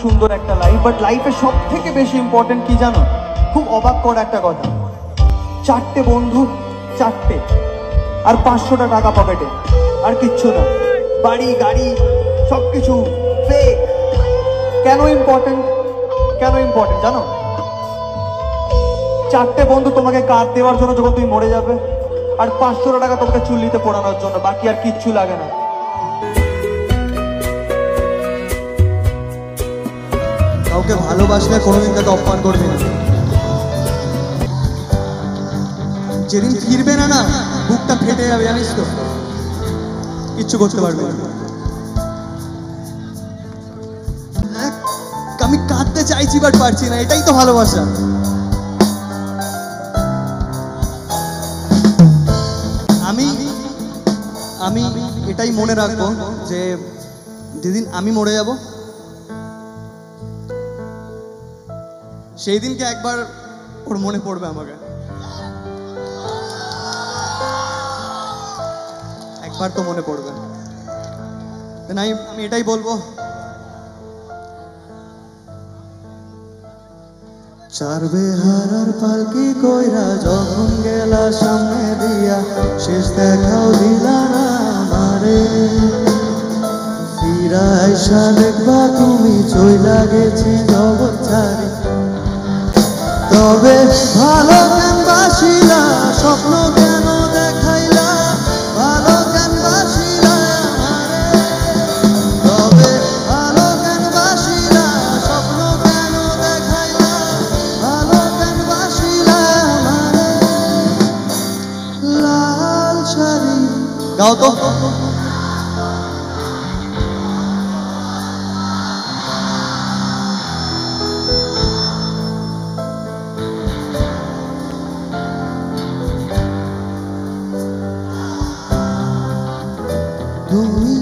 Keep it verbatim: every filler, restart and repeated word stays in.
সুন্দর একটা life, but লাইফে সব থেকে বেশি ইম্পর্টেন্ট কি জানো? খুব অবাক করা একটা কথা, চারটে বন্ধু, চারটে, আর পাঁচশোটা টাকা পকেটে, আর কিচ্ছু না, বাড়ি গাড়ি সবকিছু ফেক। কেন ইম্পর্টেন্ট? কেন ইম্পর্টেন্ট জানো? চারটে বন্ধু তোমাকে কাঁদ দেওয়ার জন্য যখন তুমি মরে যাবে, আর পাঁচশোটা টাকা তোমাকে চুল্লিতে পোড়ানোর জন্য, বাকি আর কিচ্ছু লাগে না। কাউকে ভালোবাসলে কোনোদিন তাকে অপমান করবি না। যেদিন ফিরবে না না, বুকটা ফেটে যাবে, জানিস তো, কিচ্ছু করতে পারবে না। আমি কাঁদতে চাইছি বাট পারছি না, এটাই তো ভালোবাসা। আমি আমি এটাই মনে রাখবো যে যেদিন আমি মরে যাব, সেই দিনকে একবার ওর মনে পড়বে আমাকে, একবার তো মনে পড়বে। আমি এটাই বলবো, চার বেহারার পালকি কইরা যখন গেলা সামনে দিয়া, শেষ দেখাও দিলা না আমারে। ফিরা আইসা দেখবা তুমি চইলা গেছি জগৎ ছাড়ি। তবে ভালো কেন বাসিলা, স্বপ্ন কেন দেখাইলা, ভালো কেন বাসিলা আমারে। তবে ভালো কেন বাসিলা, স্বপ্ন কেন দেখাইলা, ভালো কেন বাসিলা আমারে। লাল শাড়ি গাও তো। তুমি